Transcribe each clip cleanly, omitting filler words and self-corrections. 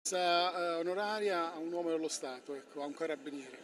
Onoraria a un uomo dello Stato, ecco, a un carabiniere.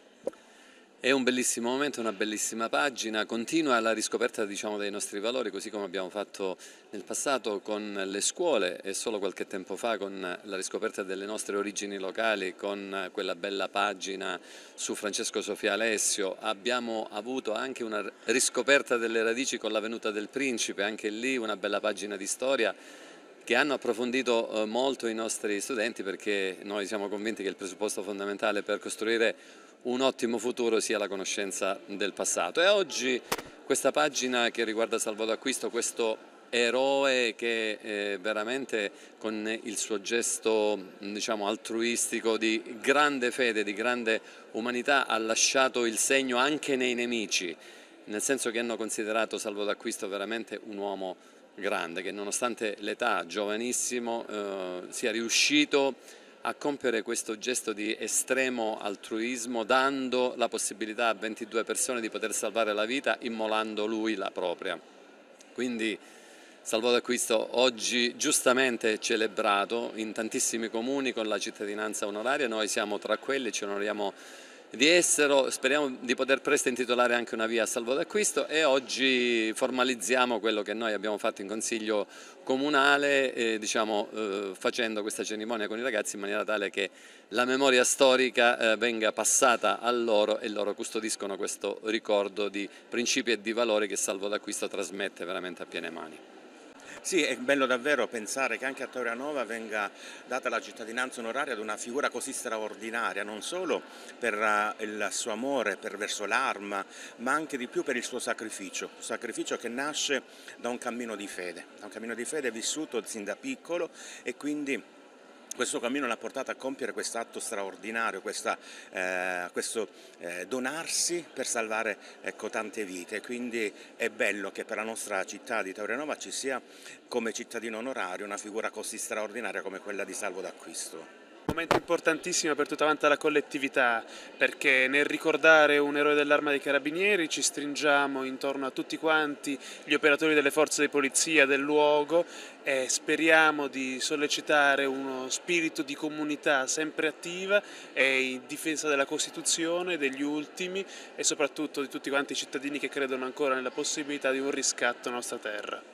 È un bellissimo momento, una bellissima pagina, continua la riscoperta dei nostri valori, così come abbiamo fatto nel passato con le scuole e solo qualche tempo fa con la riscoperta delle nostre origini locali, con quella bella pagina su Francesco Sofia Alessio. Abbiamo avuto anche una riscoperta delle radici con la venuta del principe, anche lì una bella pagina di storia che hanno approfondito molto i nostri studenti, perché noi siamo convinti che il presupposto fondamentale per costruire un ottimo futuro sia la conoscenza del passato. E oggi questa pagina che riguarda Salvo d'Acquisto, questo eroe che veramente con il suo gesto altruistico di grande fede, di grande umanità ha lasciato il segno anche nei nemici, nel senso che hanno considerato Salvo d'Acquisto veramente un uomo grande, che nonostante l'età, giovanissimo, sia riuscito a compiere questo gesto di estremo altruismo, dando la possibilità a 22 persone di poter salvare la vita, immolando lui la propria. Quindi Salvo d'Acquisto oggi giustamente celebrato in tantissimi comuni con la cittadinanza onoraria. Noi siamo tra quelli, ci onoriamo di essere, speriamo di poter presto intitolare anche una via a Salvo d'Acquisto, e oggi formalizziamo quello che noi abbiamo fatto in consiglio comunale, facendo questa cerimonia con i ragazzi in maniera tale che la memoria storica venga passata a loro e loro custodiscono questo ricordo di principi e di valori che Salvo d'Acquisto trasmette veramente a piene mani. Sì, è bello davvero pensare che anche a Torianova venga data la cittadinanza onoraria ad una figura così straordinaria, non solo per il suo amore verso l'arma, ma anche di più per il suo sacrificio che nasce da un cammino di fede vissuto sin da piccolo, e quindi questo cammino l'ha portato a compiere questo atto straordinario, questo donarsi per salvare, ecco, tante vite. Quindi è bello che per la nostra città di Torianova ci sia come cittadino onorario una figura così straordinaria come quella di Salvo d'Acquisto. Un momento importantissimo per tutta quanta la collettività, perché nel ricordare un eroe dell'Arma dei Carabinieri ci stringiamo intorno a tutti quanti gli operatori delle forze di polizia del luogo e speriamo di sollecitare uno spirito di comunità sempre attiva e in difesa della Costituzione, degli ultimi, e soprattutto di tutti quanti i cittadini che credono ancora nella possibilità di un riscatto alla nostra terra.